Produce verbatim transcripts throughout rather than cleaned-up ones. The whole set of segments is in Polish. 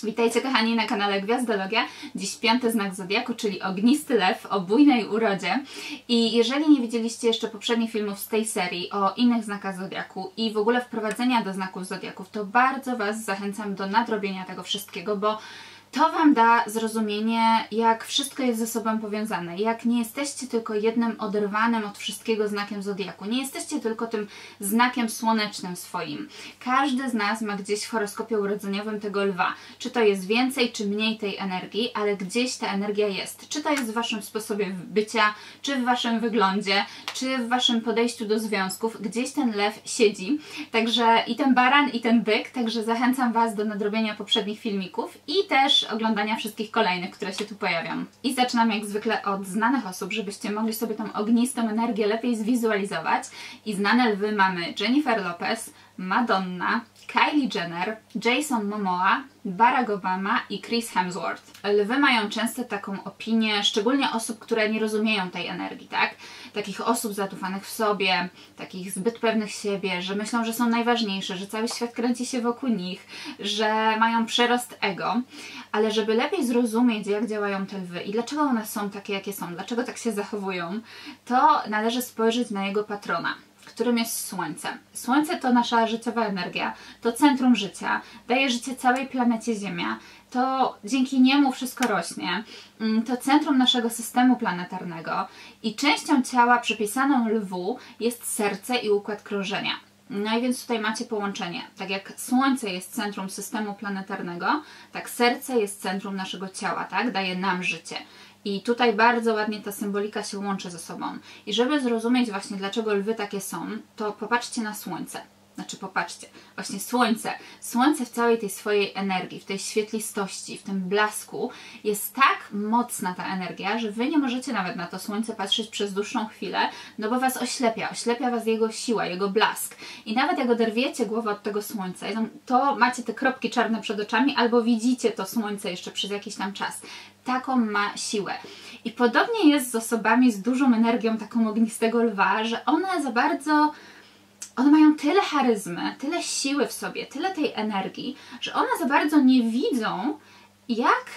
Witajcie kochani na kanale Gwiazdologia. Dziś piąty znak zodiaku, czyli ognisty lew o bujnej urodzie. I jeżeli nie widzieliście jeszcze poprzednich filmów z tej serii o innych znakach zodiaku i w ogóle wprowadzenia do znaków zodiaków, to bardzo Was zachęcam do nadrobienia tego wszystkiego, bo to Wam da zrozumienie, jak wszystko jest ze sobą powiązane, jak nie jesteście tylko jednym oderwanym od wszystkiego znakiem zodiaku, nie jesteście tylko tym znakiem słonecznym swoim. Każdy z nas ma gdzieś w horoskopie urodzeniowym tego lwa. Czy to jest więcej, czy mniej tej energii, ale gdzieś ta energia jest. Czy to jest w Waszym sposobie bycia, czy w Waszym wyglądzie, czy w Waszym podejściu do związków, gdzieś ten lew siedzi. Także i ten baran, i ten byk, także zachęcam Was do nadrobienia poprzednich filmików i też oglądania wszystkich kolejnych, które się tu pojawią. I zaczynam jak zwykle od znanych osób, żebyście mogli sobie tą ognistą energię lepiej zwizualizować. I znane lwy mamy Jennifer Lopez, Madonna, Kylie Jenner, Jason Momoa, Barack Obama i Chris Hemsworth. Lwy mają często taką opinię, szczególnie osób, które nie rozumieją tej energii, tak? Takich osób zadufanych w sobie, takich zbyt pewnych siebie, że myślą, że są najważniejsze, że cały świat kręci się wokół nich, że mają przerost ego. Ale żeby lepiej zrozumieć, jak działają te lwy i dlaczego one są takie, jakie są, dlaczego tak się zachowują, to należy spojrzeć na jego patrona, którym jest Słońce. Słońce to nasza życiowa energia, to centrum życia, daje życie całej planecie Ziemia, to dzięki niemu wszystko rośnie, to centrum naszego systemu planetarnego i częścią ciała przypisaną lwu jest serce i układ krążenia. No i więc tutaj macie połączenie. Tak jak Słońce jest centrum systemu planetarnego, tak serce jest centrum naszego ciała, tak? Daje nam życie. I tutaj bardzo ładnie ta symbolika się łączy ze sobą. I żeby zrozumieć właśnie, dlaczego lwy takie są, to popatrzcie na Słońce. Znaczy popatrzcie, właśnie Słońce. Słońce w całej tej swojej energii, w tej świetlistości, w tym blasku jest tak mocna ta energia, że Wy nie możecie nawet na to Słońce patrzeć przez dłuższą chwilę, no bo Was oślepia. Oślepia Was jego siła, jego blask. I nawet jak oderwiecie głowę od tego Słońca, to macie te kropki czarne przed oczami albo widzicie to Słońce jeszcze przez jakiś tam czas. Taką ma siłę. I podobnie jest z osobami z dużą energią taką ognistego lwa, że one za bardzo... One mają tyle charyzmy, tyle siły w sobie, tyle tej energii, że one za bardzo nie widzą, jak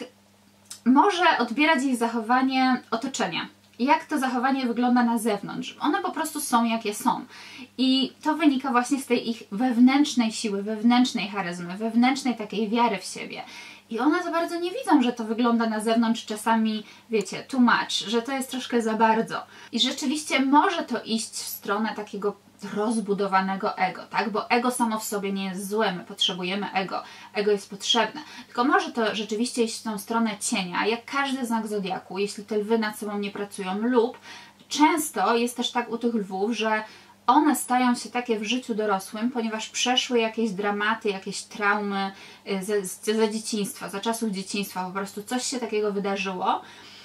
może odbierać ich zachowanie otoczenia. Jak to zachowanie wygląda na zewnątrz. One po prostu są, jakie są. I to wynika właśnie z tej ich wewnętrznej siły, wewnętrznej charyzmy, wewnętrznej takiej wiary w siebie. I one za bardzo nie widzą, że to wygląda na zewnątrz czasami, wiecie, too much, że to jest troszkę za bardzo. I rzeczywiście może to iść w stronę takiego rozbudowanego ego, tak? Bo ego samo w sobie nie jest złe, my potrzebujemy ego, ego jest potrzebne. Tylko może to rzeczywiście iść w tą stronę cienia, jak każdy znak zodiaku, jeśli te lwy nad sobą nie pracują, lub często jest też tak u tych lwów, że one stają się takie w życiu dorosłym, ponieważ przeszły jakieś dramaty, jakieś traumy ze, ze dzieciństwa, za czasów dzieciństwa, po prostu coś się takiego wydarzyło,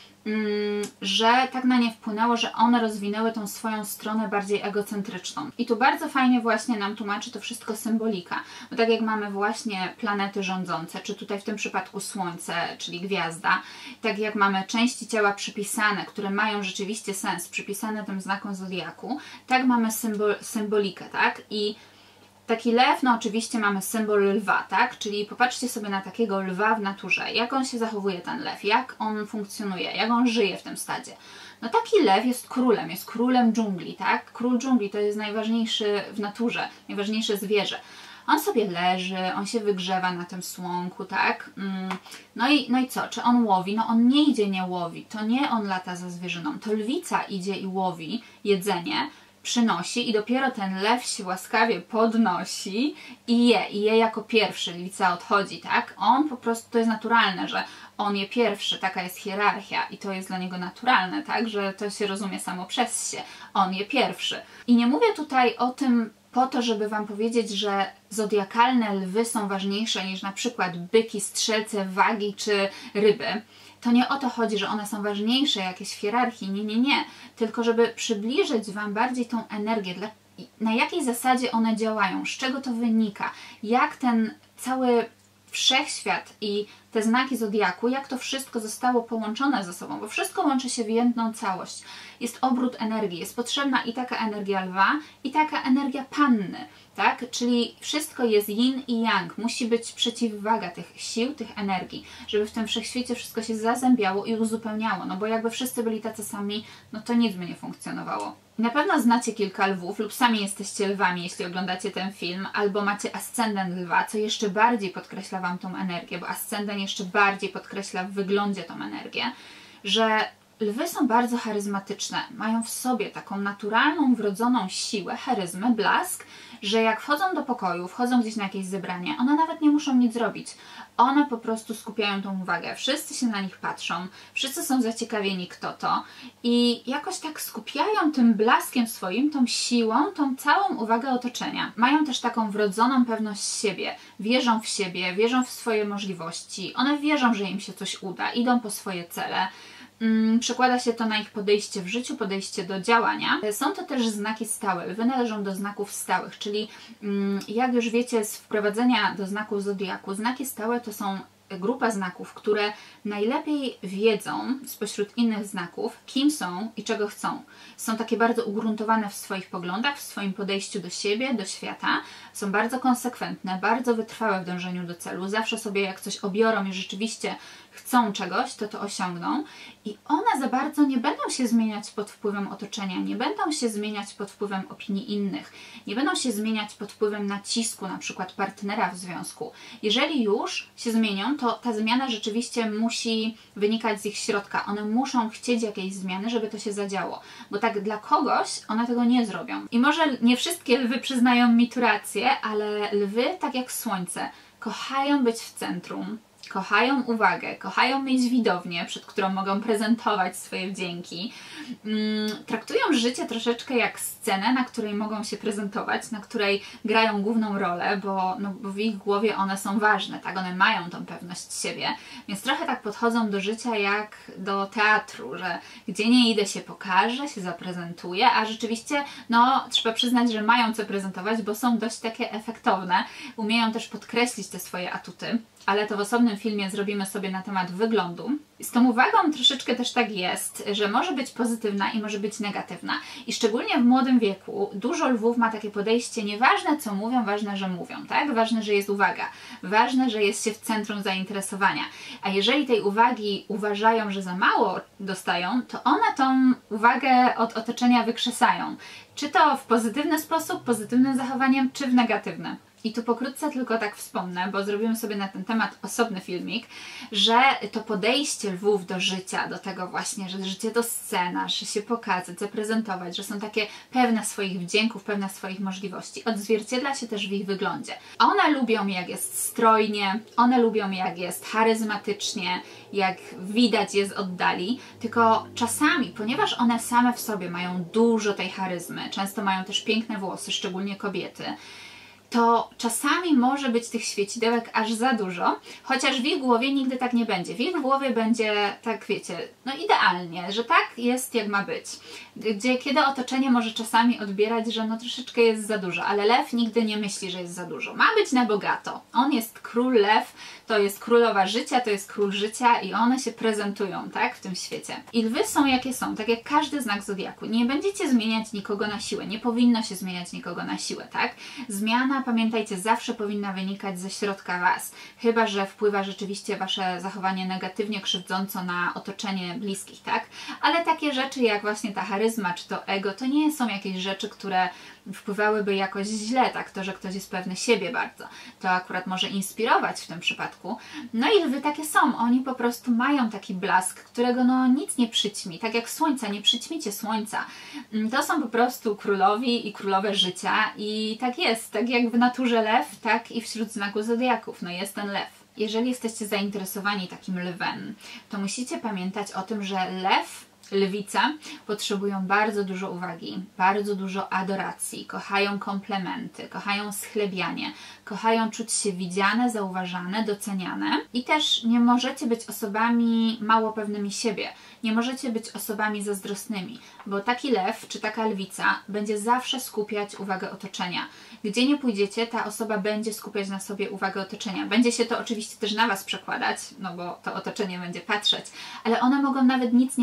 że tak na nie wpłynęło, że one rozwinęły tą swoją stronę bardziej egocentryczną. I tu bardzo fajnie właśnie nam tłumaczy to wszystko symbolika. Bo tak jak mamy właśnie planety rządzące, czy tutaj w tym przypadku Słońce, czyli gwiazda, tak jak mamy części ciała przypisane, które mają rzeczywiście sens, przypisane tym znakom zodiaku, tak mamy symbol, symbolikę, tak? I taki lew, no oczywiście mamy symbol lwa, tak? Czyli popatrzcie sobie na takiego lwa w naturze. Jak on się zachowuje, ten lew? Jak on funkcjonuje? Jak on żyje w tym stadzie? No taki lew jest królem, jest królem dżungli, tak? Król dżungli to jest najważniejszy w naturze, najważniejsze zwierzę. On sobie leży, on się wygrzewa na tym słonku, tak? No i, no i co? Czy on łowi? No on nie idzie, nie łowi. To nie on lata za zwierzyną. To lwica idzie i łowi jedzenie, przynosi i dopiero ten lew się łaskawie podnosi i je, i je jako pierwszy, lwica odchodzi, tak? On po prostu, to jest naturalne, że on je pierwszy, taka jest hierarchia i to jest dla niego naturalne, tak? Że to się rozumie samo przez się, on je pierwszy. I nie mówię tutaj o tym po to, żeby Wam powiedzieć, że zodiakalne lwy są ważniejsze niż na przykład byki, strzelce, wagi czy ryby. To nie o to chodzi, że one są ważniejsze jakieś w hierarchii, nie, nie, nie. Tylko żeby przybliżyć Wam bardziej tą energię, dla, na jakiej zasadzie one działają, z czego to wynika, jak ten cały wszechświat i te znaki zodiaku, jak to wszystko zostało połączone ze sobą, bo wszystko łączy się w jedną całość. Jest obrót energii, jest potrzebna i taka energia lwa, i taka energia panny. tak? Czyli wszystko jest yin i yang, musi być przeciwwaga tych sił, tych energii, żeby w tym wszechświecie wszystko się zazębiało i uzupełniało, no bo jakby wszyscy byli tacy sami, no to nic by nie funkcjonowało. Na pewno znacie kilka lwów lub sami jesteście lwami, jeśli oglądacie ten film, albo macie ascendent lwa, co jeszcze bardziej podkreśla Wam tą energię, bo ascendent jeszcze bardziej podkreśla w wyglądzie tą energię, że lwy są bardzo charyzmatyczne, mają w sobie taką naturalną, wrodzoną siłę, charyzmę, blask, że jak wchodzą do pokoju, wchodzą gdzieś na jakieś zebranie, one nawet nie muszą nic zrobić. One po prostu skupiają tą uwagę, wszyscy się na nich patrzą, wszyscy są zaciekawieni kto to i jakoś tak skupiają tym blaskiem swoim, tą siłą, tą całą uwagę otoczenia. Mają też taką wrodzoną pewność siebie, wierzą w siebie, wierzą w swoje możliwości, one wierzą, że im się coś uda, idą po swoje cele. Przekłada się to na ich podejście w życiu, podejście do działania. Są to też znaki stałe. Lwy należą do znaków stałych, czyli jak już wiecie z wprowadzenia do znaków zodiaku, znaki stałe to są grupa znaków, które najlepiej wiedzą spośród innych znaków, kim są i czego chcą. Są takie bardzo ugruntowane w swoich poglądach, w swoim podejściu do siebie, do świata. Są bardzo konsekwentne, bardzo wytrwałe w dążeniu do celu. Zawsze sobie jak coś obiorą i rzeczywiście chcą czegoś, to to osiągną. I one za bardzo nie będą się zmieniać pod wpływem otoczenia, nie będą się zmieniać pod wpływem opinii innych, nie będą się zmieniać pod wpływem nacisku na przykład partnera w związku. Jeżeli już się zmienią, to ta zmiana rzeczywiście musi wynikać z ich środka. One muszą chcieć jakiejś zmiany, żeby to się zadziało. Bo tak dla kogoś one tego nie zrobią. I może nie wszystkie lwy przyznają mi tu rację, ale lwy, tak jak słońce, kochają być w centrum. Kochają uwagę, kochają mieć widownię, przed którą mogą prezentować swoje wdzięki. Mm, traktują życie troszeczkę jak scenę, na której mogą się prezentować, na której grają główną rolę, bo, no, bo w ich głowie one są ważne, tak? One mają tą pewność siebie, więc trochę tak podchodzą do życia jak do teatru, że gdzie nie idę się pokażę, się zaprezentuję, a rzeczywiście no, trzeba przyznać, że mają co prezentować, bo są dość takie efektowne, umieją też podkreślić te swoje atuty. Ale to w osobnym filmie zrobimy sobie na temat wyglądu. Z tą uwagą troszeczkę też tak jest, że może być pozytywna i może być negatywna. I szczególnie w młodym wieku dużo lwów ma takie podejście, nieważne co mówią, ważne, że mówią, tak? Ważne, że jest uwaga, ważne, że jest się w centrum zainteresowania. A jeżeli tej uwagi uważają, że za mało dostają, to one tą uwagę od otoczenia wykrzesają. Czy to w pozytywny sposób, pozytywnym zachowaniem, czy w negatywny. I tu pokrótce tylko tak wspomnę, bo zrobimy sobie na ten temat osobny filmik, że to podejście lwów do życia, do tego właśnie, że życie to scena, że się pokazać, zaprezentować, że są takie pewne swoich wdzięków, pewne swoich możliwości, odzwierciedla się też w ich wyglądzie. One lubią jak jest strojnie, one lubią jak jest charyzmatycznie, jak widać je z oddali, tylko czasami, ponieważ one same w sobie mają dużo tej charyzmy, często mają też piękne włosy, szczególnie kobiety, to czasami może być tych świecidełek aż za dużo, chociaż w ich głowie nigdy tak nie będzie. W ich głowie będzie, tak wiecie, no idealnie, że tak jest jak ma być. Gdzie, kiedy otoczenie może czasami odbierać, że no troszeczkę jest za dużo, ale lew nigdy nie myśli, że jest za dużo. Ma być na bogato. On jest król lew, to jest królowa życia, to jest król życia i one się prezentują, tak, w tym świecie. I lwy są jakie są, tak jak każdy znak zodiaku. Nie będziecie zmieniać nikogo na siłę, nie powinno się zmieniać nikogo na siłę, tak? Zmiana, pamiętajcie, zawsze powinna wynikać ze środka Was, chyba że wpływa rzeczywiście Wasze zachowanie negatywnie, krzywdząco na otoczenie bliskich, tak? Ale takie rzeczy jak właśnie ta charyzma czy to ego, to nie są jakieś rzeczy, które wpływałyby jakoś źle, tak? To, że ktoś jest pewny siebie bardzo. To akurat może inspirować w tym przypadku. No i lwy takie są. Oni po prostu mają taki blask, którego no nic nie przyćmi. Tak jak słońca, nie przyćmicie słońca. To są po prostu królowi i królowe życia i tak jest. Tak jak w naturze lew, tak i wśród znaków zodiaków. No jest ten lew. Jeżeli jesteście zainteresowani takim lwem, to musicie pamiętać o tym, że lew, lwica potrzebują bardzo dużo uwagi, bardzo dużo adoracji, kochają komplementy, kochają schlebianie, kochają czuć się widziane, zauważane, doceniane i też nie możecie być osobami mało pewnymi siebie, nie możecie być osobami zazdrosnymi, bo taki lew czy taka lwica będzie zawsze skupiać uwagę otoczenia. Gdzie nie pójdziecie, ta osoba będzie skupiać na sobie uwagę otoczenia. Będzie się to oczywiście też na Was przekładać, no bo to otoczenie będzie patrzeć, ale one mogą nawet nic nie robić, nie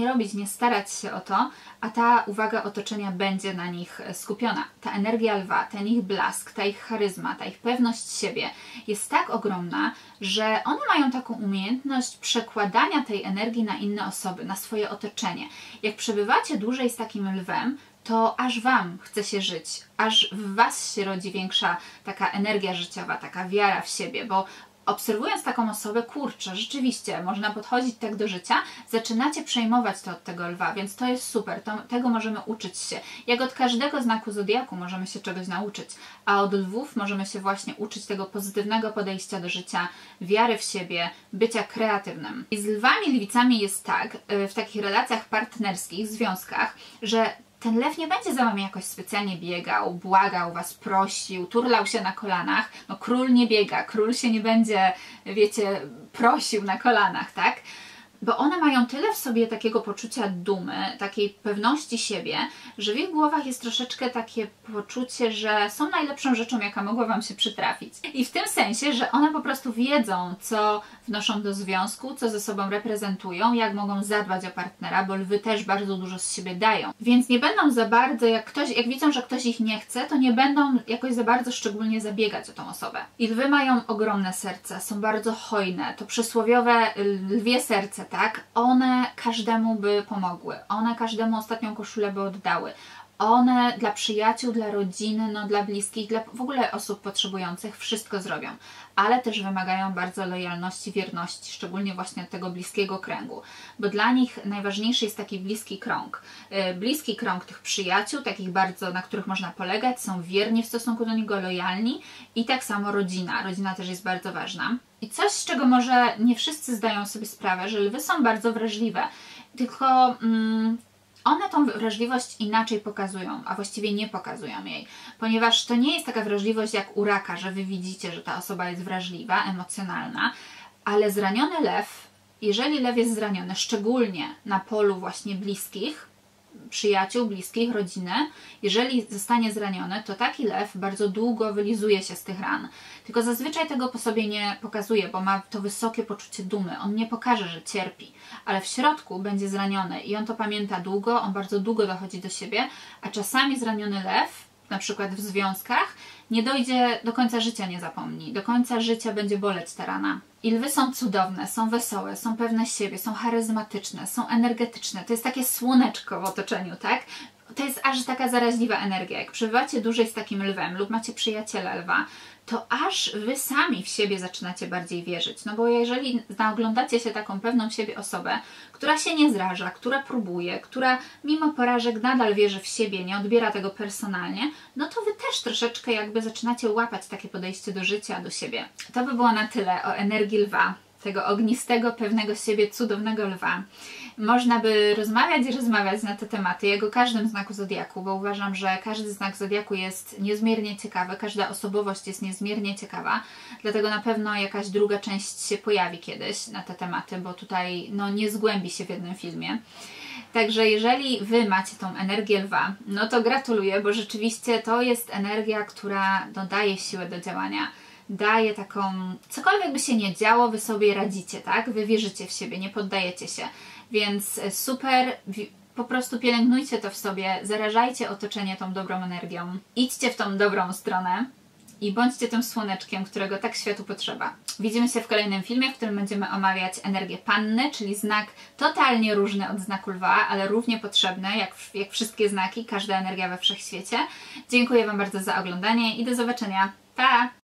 starać się o to, a ta uwaga otoczenia będzie na nich skupiona. Ta energia lwa, ten ich blask, ta ich charyzma, ta ich pewność siebie jest tak ogromna, że one mają taką umiejętność przekładania tej energii na inne osoby, na swoje otoczenie. Jak przebywacie dłużej z takim lwem, to aż Wam chce się żyć, aż w Was się rodzi większa taka energia życiowa, taka wiara w siebie, bo obserwując taką osobę, kurczę, rzeczywiście, można podchodzić tak do życia, zaczynacie przejmować to od tego lwa, więc to jest super, to, tego możemy uczyć się. Jak od każdego znaku zodiaku możemy się czegoś nauczyć, a od lwów możemy się właśnie uczyć tego pozytywnego podejścia do życia, wiary w siebie, bycia kreatywnym. I z lwami, lwicami jest tak, w takich relacjach partnerskich, związkach, że ten lew nie będzie za Wami jakoś specjalnie biegał, błagał Was, prosił, turlał się na kolanach. No król nie biega, król się nie będzie, wiecie, prosił na kolanach, tak? Bo one mają tyle w sobie takiego poczucia dumy, takiej pewności siebie, że w ich głowach jest troszeczkę takie poczucie, że są najlepszą rzeczą, jaka mogła Wam się przytrafić. I w tym sensie, że one po prostu wiedzą, co wnoszą do związku, co ze sobą reprezentują, jak mogą zadbać o partnera, bo lwy też bardzo dużo z siebie dają. Więc nie będą za bardzo, jak ktoś, jak widzą, że ktoś ich nie chce, to nie będą jakoś za bardzo szczególnie zabiegać o tą osobę. I lwy mają ogromne serce, są bardzo hojne, to przysłowiowe lwie serce, tak? One każdemu by pomogły, one każdemu ostatnią koszulę by oddały. One dla przyjaciół, dla rodziny, no dla bliskich, dla w ogóle osób potrzebujących wszystko zrobią, ale też wymagają bardzo lojalności, wierności, szczególnie właśnie od tego bliskiego kręgu, bo dla nich najważniejszy jest taki bliski krąg. Bliski krąg tych przyjaciół, takich bardzo, na których można polegać, są wierni w stosunku do niego, lojalni i tak samo rodzina. Rodzina też jest bardzo ważna. I coś, z czego może nie wszyscy zdają sobie sprawę, że lwy są bardzo wrażliwe, tylko mm, one tą wrażliwość inaczej pokazują, a właściwie nie pokazują jej, ponieważ to nie jest taka wrażliwość jak u raka, że Wy widzicie, że ta osoba jest wrażliwa, emocjonalna, ale zraniony lew, jeżeli lew jest zraniony, szczególnie na polu właśnie bliskich, przyjaciół, bliskich, rodziny, jeżeli zostanie zraniony, to taki lew bardzo długo wylizuje się z tych ran. Tylko zazwyczaj tego po sobie nie pokazuje, bo ma to wysokie poczucie dumy. On nie pokaże, że cierpi, ale w środku będzie zraniony i on to pamięta długo, on bardzo długo dochodzi do siebie, a czasami zraniony lew, na przykład w związkach, nie dojdzie do końca życia, nie zapomni. Do końca życia będzie boleć ta rana. I lwy są cudowne, są wesołe, są pewne siebie, są charyzmatyczne, są energetyczne. To jest takie słoneczko w otoczeniu, tak? To jest aż taka zaraźliwa energia. Jak przebywacie dłużej z takim lwem lub macie przyjaciela lwa, to aż Wy sami w siebie zaczynacie bardziej wierzyć. No bo jeżeli naoglądacie się taką pewną siebie osobę, która się nie zraża, która próbuje, która mimo porażek nadal wierzy w siebie, nie odbiera tego personalnie, no to Wy też troszeczkę jakby zaczynacie łapać takie podejście do życia, do siebie. To by było na tyle o energii lwa, tego ognistego, pewnego siebie, cudownego lwa. Można by rozmawiać i rozmawiać na te tematy, jak o każdym znaku zodiaku, bo uważam, że każdy znak zodiaku jest niezmiernie ciekawy, każda osobowość jest niezmiernie ciekawa, dlatego na pewno jakaś druga część się pojawi kiedyś na te tematy, bo tutaj no, nie zgłębi się w jednym filmie. Także jeżeli Wy macie tą energię lwa, no to gratuluję, bo rzeczywiście to jest energia, która no, daje siłę do działania. Daje taką, cokolwiek by się nie działo, Wy sobie radzicie, tak? Wy wierzycie w siebie, nie poddajecie się. Więc super, po prostu pielęgnujcie to w sobie, zarażajcie otoczenie tą dobrą energią. Idźcie w tą dobrą stronę i bądźcie tym słoneczkiem, którego tak światu potrzeba. Widzimy się w kolejnym filmie, w którym będziemy omawiać energię panny, czyli znak totalnie różny od znaku lwa, ale równie potrzebny, jak, jak wszystkie znaki, każda energia we wszechświecie. Dziękuję Wam bardzo za oglądanie i do zobaczenia. Pa!